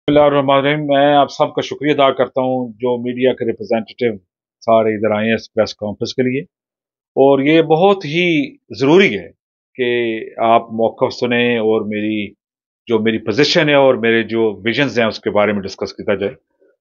बिस्मिल्लाहिर्रहमानिर्रहीम। मैं आप सबका शुक्रिया अदा करता हूँ जो मीडिया के रिप्रेजेंटेटिव सारे इधर आए हैं इस प्रेस कॉन्फ्रेंस के लिए। और ये बहुत ही ज़रूरी है कि आप मौक़िफ़ सुने और मेरी पोजीशन है और मेरे जो विजन्स हैं उसके बारे में डिस्कस किया जाए।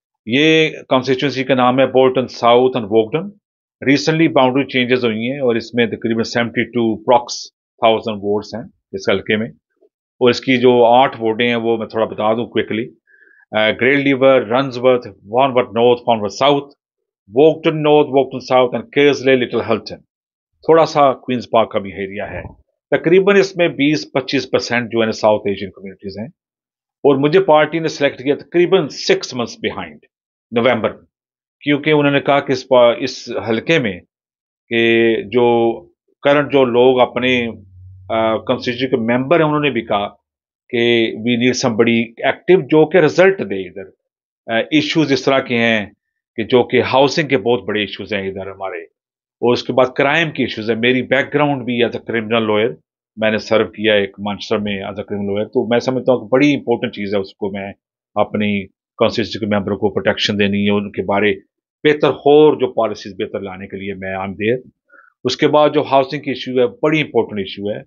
ये कॉन्स्टिट्यूंसी का नाम है Bolton South and Walkden. Recently boundary changes हुई हैं और इसमें तकरीबन 72 प्रॉक्स 1000 वोट्स हैं इस हल्के में। और इसकी जो 8 वोटें हैं वो मैं थोड़ा बता दूं quickly. Grey Lever, Runsworth, Wanworth North, Wanworth South, Woketon North, Woketon South and Kersley, Little Hulton। थोड़ा सा क्वींस पार्क का भी एरिया है। तकरीबन इसमें 20-25% जो है ना साउथ एशियन कम्युनिटीज हैं। और मुझे पार्टी ने सिलेक्ट किया तकरीबन 6 मंथ्स बिहाइंड नवंबर में, क्योंकि उन्होंने कहा कि इस हलके में कि जो करंट जो लोग अपने कंस्टिट्यूशन के मेंबर हैं उन्होंने भी कहा कि वी नीड समबडी एक्टिव जो कि रिजल्ट दे इधर। इश्यूज इस तरह के हैं कि जो कि हाउसिंग के बहुत बड़े इश्यूज हैं इधर हमारे। और उसके बाद क्राइम की इश्यूज है। मेरी बैकग्राउंड भी एज अ क्रिमिनल लॉयर, मैंने सर्व किया एक मानसर में एज अ क्रिमिनल लॉयर, तो मैं समझता हूँ कि बड़ी इंपॉर्टेंट चीज़ है उसको मैं अपनी कॉन्स्टिट्यूशन के मेंबरों को प्रोटेक्शन देनी है, उनके बारे बेहतर और जो पॉलिसीज बेहतर लाने के लिए मैं आम देर। उसके बाद जो हाउसिंग की इशू है बड़ी इंपॉर्टेंट इशू है।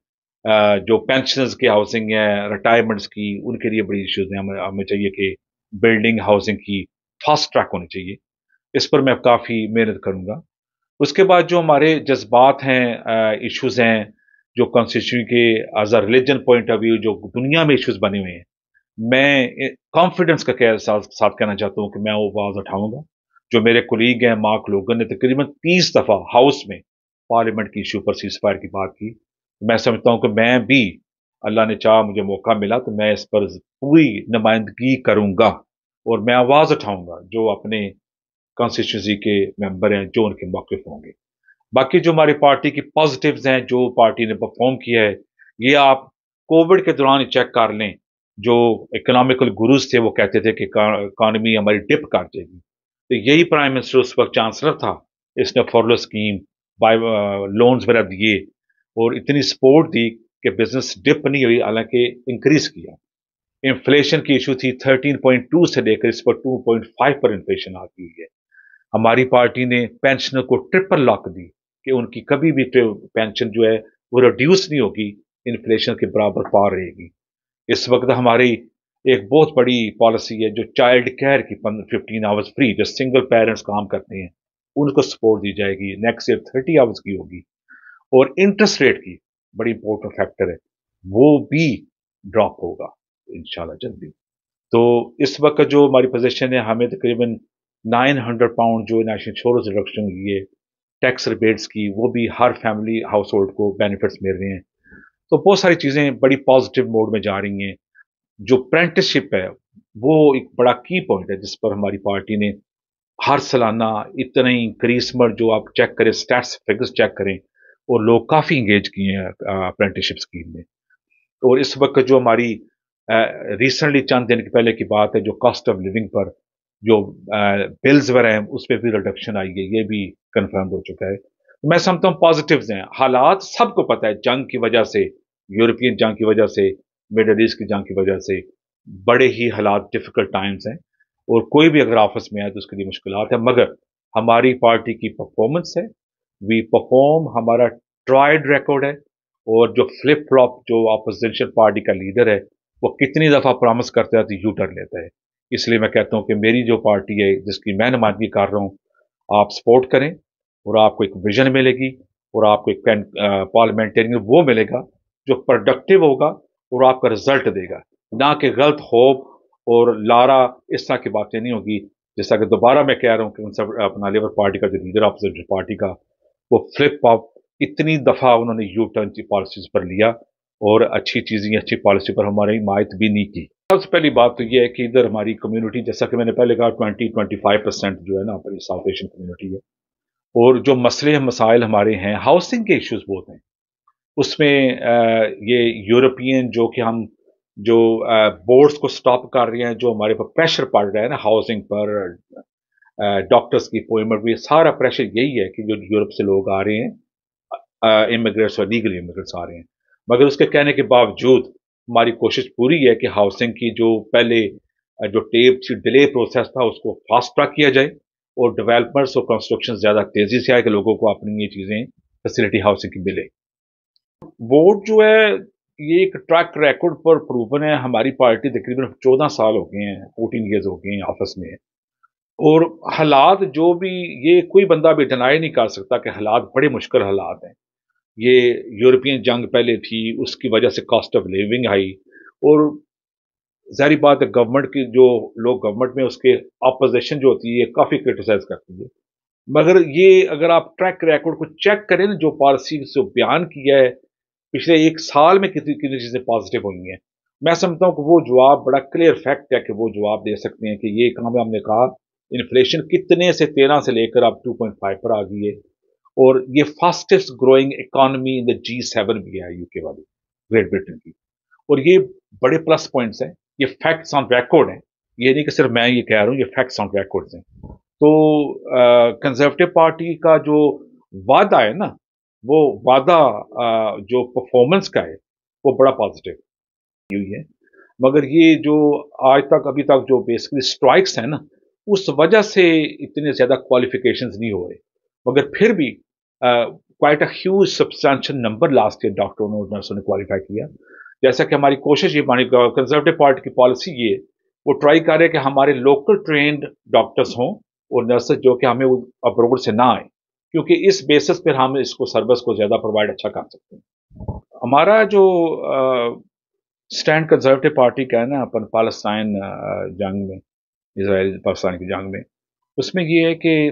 जो पेंशनर्स की हाउसिंग है, रिटायरमेंट्स की, उनके लिए बड़ी इश्यूज हैं। हमें हमें चाहिए कि बिल्डिंग हाउसिंग की फास्ट ट्रैक होनी चाहिए। इस पर मैं काफ़ी मेहनत करूंगा। उसके बाद जो हमारे जज्बात हैं, इश्यूज हैं, जो कॉन्स्टिट्यूशन के as a religion point of view जो दुनिया में इश्यूज बने हुए हैं, मैं कॉन्फिडेंस का साथ कहना चाहता हूं कि मैं वो आवाज उठाऊंगा। जो मेरे कोलीग हैं मार्क लोगन ने तकरीबन 30 दफा हाउस में पार्लियामेंट की इशू पर सीज फायर की बात की। मैं समझता हूं कि मैं भी, अल्लाह ने चाहा मुझे मौका मिला तो मैं इस पर पूरी नुमाइंदगी करूंगा और मैं आवाज उठाऊंगा जो अपने कॉन्स्टिट्यूंसी के मेंबर हैं जो उनके मौके होंगे। बाकी जो हमारी पार्टी की पॉजिटिव्स हैं, जो पार्टी ने परफॉर्म किया है, ये आप कोविड के दौरान ही चेक कर लें। जो इकोनॉमिकल गुरुज थे वो कहते थे कि इकॉनमी हमारी डिप कर जाएगी, तो यही प्राइम मिनिस्टर उस वक्त चांसलर था, इसने फॉरलो स्कीम बाय लोन्स वगैरह दिए और इतनी सपोर्ट दी कि बिजनेस डिप नहीं हुई, हालांकि इंक्रीज किया। इन्फ्लेशन की इशू थी 13.2 से लेकर इस पर 2.5 पर इन्फ्लेशन आ गई है। हमारी पार्टी ने पेंशनर को ट्रिपल लॉक दी कि उनकी कभी भी पेंशन जो है वो रिड्यूस नहीं होगी, इन्फ्लेशन के बराबर पार रहेगी। इस वक्त हमारी एक बहुत बड़ी पॉलिसी है जो चाइल्ड केयर की 15 आवर्स फ्री, जो सिंगल पेरेंट्स काम करते हैं उनको सपोर्ट दी जाएगी। नेक्स्ट ईयर 30 आवर्स की होगी। और इंटरेस्ट रेट की बड़ी इंपॉर्टेंट फैक्टर है, वो भी ड्रॉप होगा इंशाल्लाह जल्दी। तो इस वक्त जो हमारी पोजीशन है, हमें तकरीबन 900 पाउंड जो नेशनल इंश्योरेंस रिडक्शन हुई है, टैक्स रिबेट्स की, वो भी हर फैमिली हाउस होल्ड को बेनिफिट्स मिल रहे हैं। तो बहुत सारी चीजें बड़ी पॉजिटिव मोड में जा रही हैं। जो अप्रेंटिसशिप है वो एक बड़ा की पॉइंट है जिस पर हमारी पार्टी ने हर सालाना इतने इंक्रीजमेंट, जो आप चेक करें स्टैट्स फिगर्स चेक करें, और लोग काफी इंगेज किए हैं अप्रेंटिसशिप स्कीम में। और इस वक्त जो हमारी रिसेंटली चंद दिन के पहले की बात है, जो कॉस्ट ऑफ लिविंग पर जो बिल्स वगैरह हैं उस पर भी रिडक्शन आई है, ये भी कंफर्म हो चुका है। तो मैं समझता हूँ पॉजिटिव्स हैं। हालात सबको पता है, जंग की वजह से, यूरोपियन जंग की वजह से, मिडल ईस्ट की जंग की वजह से बड़े ही हालात डिफिकल्ट टाइम्स हैं। और कोई भी अगर आपस में आए तो उसके लिए मुश्किलात है, मगर हमारी पार्टी की परफॉर्मेंस है, वी परफॉर्म, हमारा ट्राइड रिकॉर्ड है। और जो फ्लिप फ्लॉप जो अपोजिशन पार्टी का लीडर है वो कितनी दफा प्रॉमिस करता है तो यू टर्न लेता है। इसलिए मैं कहता हूं कि मेरी जो पार्टी है जिसकी मैं नुमाइंदगी कर रहा हूं, आप सपोर्ट करें और आपको एक विजन मिलेगी और आपको एक पार्लियामेंटेरियन वो मिलेगा जो प्रोडक्टिव होगा और आपका रिजल्ट देगा, ना कि गलत होप और लारा इस तरह की बातें नहीं होगी। जैसा कि दोबारा मैं कह रहा हूं कि अपना लेबर पार्टी का जो लीडर अपोजिशन पार्टी का, वो फ्लिप फ्लॉप इतनी दफा उन्होंने यू टर्न की पॉलिसीज पर लिया और अच्छी चीजें अच्छी पॉलिसी पर हमारी हिमायत भी नहीं की। सबसे पहली बात तो यह है कि इधर हमारी कम्युनिटी, जैसा कि मैंने पहले कहा, 20-25% जो है ना हमारी साउथ एशियन कम्युनिटी है। और जो मसले मसाइल हमारे हैं, हाउसिंग के इश्यूज बहुत हैं उसमें। ये यूरोपियन जो कि हम जो बोर्ड्स को स्टॉप कर रहे हैं, जो हमारे पर प्रेशर पड़ रहा है ना हाउसिंग पर, डॉक्टर्स की अपॉइंटमेंट भी, सारा प्रेशर यही है कि जो यूरोप से लोग आ रहे हैं, इमिग्रेट्स और लीगल इमिग्रेट्स आ रहे हैं। मगर उसके कहने के बावजूद हमारी कोशिश पूरी है कि हाउसिंग की जो पहले جو टेप थी डिले प्रोसेस था उसको फास्ट ट्रैक किया जाए और डेवलपर्स और कंस्ट्रक्शन ज़्यादा तेज़ी से आए कि लोगों को अपनी ये चीज़ें फैसिलिटी हाउसिंग की मिले। वोट जो है ये एक ट्रैक रिकॉर्ड पर प्रूवन है। हमारी पार्टी तकरीबन 14 साल हो गए हैं, 14 ईयर्स हो गए हैं ऑफिस में, और हालात जो भी, ये कोई बंदा भी डिनाई नहीं कर सकता कि हालात बड़े मुश्किल हालात हैं। ये यूरोपियन जंग पहले थी, उसकी वजह से कॉस्ट ऑफ लिविंग आई, और ज़ाहिर बात है गवर्नमेंट की जो लोग गवर्नमेंट में उसके अपोजिशन जो होती है काफ़ी क्रिटिसाइज करती है। मगर ये अगर आप ट्रैक रिकॉर्ड को चेक करें ना, जो पॉलिसी से बयान किया है पिछले एक साल में कितनी कितनी चीज़ें पॉजिटिव हुई हैं, मैं समझता हूँ कि वो जवाब बड़ा क्लियर फैक्ट है कि वो जवाब दे सकते हैं कि ये काम हमने कहा। इन्फ्लेशन कितने से 13 से लेकर अब 2.5 पर आ गई है, और ये fastest growing economy in the G7 भी है यूके वाली, ग्रेट ब्रिटेन की। और ये बड़े प्लस पॉइंट्स हैं, ये फैक्ट्स ऑन रिकॉर्ड हैं, ये नहीं कि सिर्फ मैं ये कह रहा हूँ, ये फैक्ट्स ऑन रिकॉर्ड्स हैं। तो कंजर्वेटिव पार्टी का जो वादा है ना, वो वादा जो परफॉर्मेंस का है वो बड़ा पॉजिटिव हुई है। मगर ये जो आज तक अभी तक जो बेसिकली स्ट्राइक्स हैं ना, उस वजह से इतने ज़्यादा क्वालिफिकेशंस नहीं हो रहे। मगर फिर भी quite a huge substantial number last year डॉक्टरों और नर्सों ने क्वालिफाई किया। जैसा कि हमारी कोशिश ये मानी, कंजर्वेटिव पार्टी की पॉलिसी ये, वो ट्राई कर रहे हैं कि हमारे लोकल ट्रेंड डॉक्टर्स हों और नर्सेज जो कि हमें अब्रोड से ना आए, क्योंकि इस बेसिस पर हम इसको सर्विस को ज़्यादा प्रोवाइड अच्छा कर सकते हैं। हमारा जो स्टैंड कंजर्वेटिव पार्टी का है ना अपन पालस्ताइन जंग में, इसराइल पाकिस्तान की जंग में, उसमें ये है कि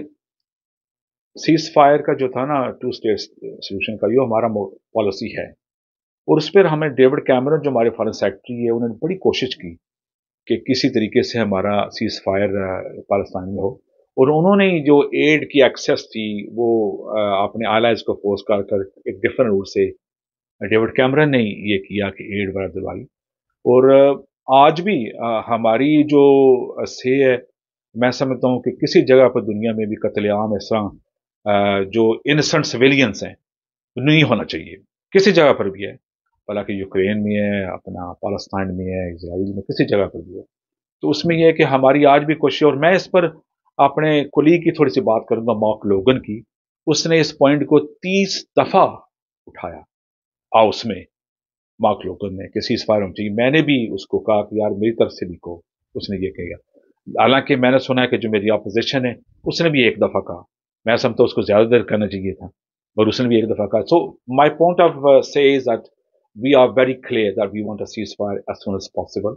सीज फायर का जो था ना, 2 स्टेट सोल्यूशन का, ये हमारा पॉलिसी है। और उस पर हमें डेविड कैमरन जो हमारे फॉरेन सेक्रेटरी है, उन्होंने बड़ी कोशिश की कि किसी तरीके से हमारा सीज फायर पाकिस्तान में हो, और उन्होंने जो एड की एक्सेस थी वो अपने आलाइज को फोर्स कर कर एक डिफरेंट रूट से डेविड कैमरन ने ये किया कि एड वगैरह दिलवाई। और आज भी हमारी जो से है, मैं समझता हूँ कि किसी जगह पर दुनिया में भी कत्लेआम इस तरह जो इनसेंट सिविलियंस हैं नहीं होना चाहिए, किसी जगह पर भी है, भला कि यूक्रेन में है, अपना पालस्ताइन में है, इसराइल में, किसी जगह पर भी है। तो उसमें यह है कि हमारी आज भी कोशिश, और मैं इस पर अपने कुलीग की थोड़ी सी बात करूंगा, मार्क लोगन की। उसने इस पॉइंट को 30 दफा उठाया हाउस में, मार्क लोगन ने, कि सीज फायर होनी चाहिए। मैंने भी उसको कहा कि यार मेरी तरफ से भी कहो, उसने ये कहा। हालांकि मैंने सुना है कि जो मेरी अपोजिशन है उसने भी एक दफा कहा, मैं समझता उसको ज्यादा देर करना चाहिए था, और उसने भी एक दफा कहा। सो माई पॉइंट ऑफ से is that we are very clear that we want a ceasefire as soon as possible.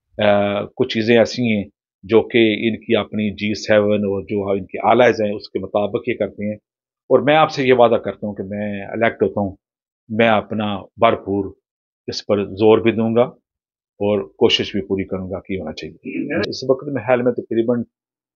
कुछ चीज़ें ऐसी हैं जो कि इनकी अपनी G7 और जो इनके आलाइज हैं उसके मुताबिक ये करते हैं। और मैं आपसे ये वादा करता हूँ कि मैं इलेक्ट होता हूँ, मैं अपना भरपूर इस पर जोर भी दूंगा और कोशिश भी पूरी करूंगा कि होना चाहिए। इस वक्त में हाल में तकरीबन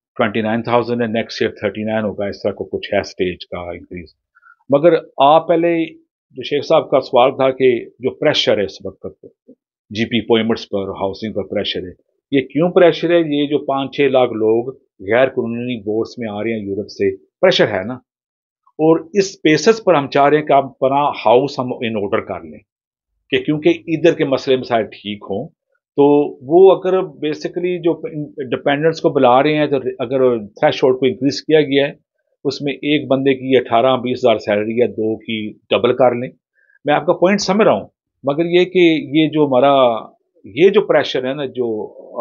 29,000 है, नेक्स्ट ईयर 39 होगा, इस तरह को कुछ है स्टेज का इंक्रीज। मगर आप पहले जो शेख साहब का सवाल था कि जो प्रेशर है इस वक्त जीपी अपॉइंटमेंट्स पर, हाउसिंग पर प्रेशर है, ये क्यों प्रेशर है? ये जो 5-6 लाख लोग गैर कानूनी बोर्ड्स में आ रहे हैं यूरोप से, प्रेशर है ना। और इस बेसिस पर हम चाह रहे हैं कि आप अपना हाउस हम इन ऑर्डर कर लें, कि क्योंकि इधर के मसले मसाइल ठीक हों। तो वो अगर बेसिकली जो डिपेंडेंट्स को बुला रहे हैं, तो अगर थ्रेश होल्ड को इंक्रीज किया गया है, उसमें एक बंदे की 18-20 हज़ार सैलरी है, 2 की डबल कर लें। मैं आपका पॉइंट समझ रहा हूँ, मगर ये कि ये जो हमारा ये जो प्रेशर है ना, जो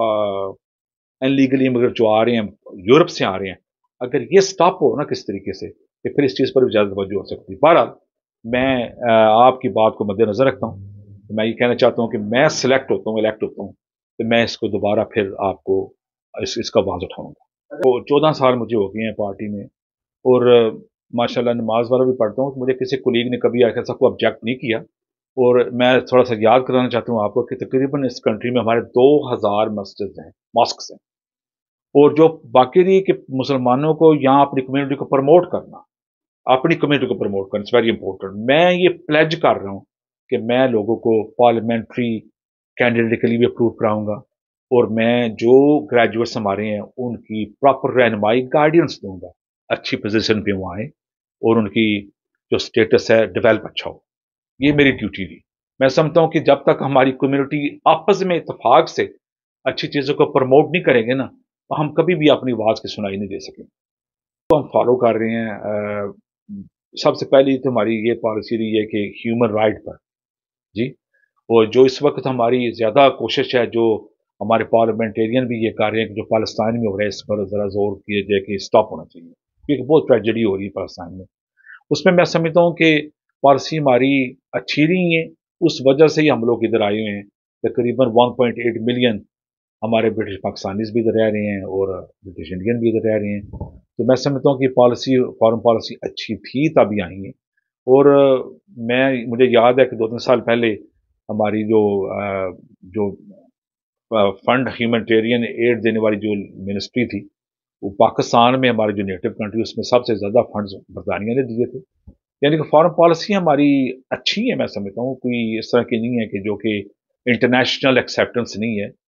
अनलीगली इमिग्रेंट जो आ रहे हैं, यूरोप से आ रहे हैं, अगर ये स्टॉप हो ना किस तरीके से, तो फिर इस चीज़ पर भी ज़्यादा तवज्जो हो सकती है। बहरहाल मैं आपकी बात को मद्देनजर रखता हूँ। मैं ये कहना चाहता हूँ कि मैं सिलेक्ट होता हूँ, इलेक्ट होता हूँ, तो मैं इसको दोबारा फिर आपको इसका आवाज़ उठाऊंगा। तो 14 साल मुझे हो गए हैं पार्टी में, और माशाल्लाह नमाज वाला भी पढ़ता हूँ। तो मुझे किसी कुलीग ने कभी ऐसा कोई ऑब्जेक्ट नहीं किया। और मैं थोड़ा सा याद कराना चाहता हूँ आपको कि तकरीबन इस कंट्री में हमारे 2000 मस्जिद हैं, मॉस्क्स हैं। और जो बाकी रही कि मुसलमानों को यहाँ अपनी कम्युनिटी को प्रमोट करना, अपनी कम्युनिटी को प्रमोट करना, इट्स वेरी इंपॉर्टेंट। मैं ये प्लेज कर रहा हूँ कि मैं लोगों को पार्लियामेंट्री कैंडिडेट के लिए भी अप्रूव कराऊंगा, और मैं जो ग्रेजुएट्स हमारे हैं उनकी प्रॉपर रहनुमाई गाइडेंस दूंगा, अच्छी पोजीशन पे वो आए और उनकी जो स्टेटस है डेवलप अच्छा हो। ये मेरी ड्यूटी थी। मैं समझता हूँ कि जब तक हमारी कम्युनिटी आपस में इतफाक से अच्छी चीज़ों को प्रमोट नहीं करेंगे ना, तो हम कभी भी अपनी आवाज़ की सुनाई नहीं दे सकेंगे। तो हम फॉलो कर रहे हैं। सबसे पहली तो हमारी ये पॉलिसी रही है कि ह्यूमन राइट पर, जी। और जो इस वक्त हमारी ज़्यादा कोशिश है, जो हमारे पार्लियामेंटेरियन भी ये कर रहे हैं कि जो पाकिस्तान में हो रहा है, इस पर ज़रा जोर किया जाए कि स्टॉप होना चाहिए, क्योंकि बहुत ट्रेजेडी हो रही है पाकिस्तान में। उसमें मैं समझता हूँ कि पॉलिसी हमारी अच्छी नहीं है, उस वजह से ही हम लोग इधर आए हुए हैं। तकरीबन 1.8 मिलियन हमारे ब्रिटिश पाकिस्तानीज भी इधर रह रहे हैं और ब्रिटिश इंडियन भी इधर रह रहे हैं। तो मैं समझता हूँ कि पॉलिसी, फॉरेन पॉलिसी अच्छी थी तभी आई है। और मुझे याद है कि 2-3 साल पहले हमारी जो फंड ह्यूमैनिटेरियन एड देने वाली जो मिनिस्ट्री थी, वो पाकिस्तान में, हमारे जो नेटिव कंट्री, उसमें सबसे ज़्यादा फंड्स बरतानिया ने दिए थे। यानी कि फॉरेन पॉलिसी हमारी अच्छी है, मैं समझता हूँ, कोई इस तरह की नहीं है कि जो कि इंटरनेशनल एक्सेप्टेंस नहीं है।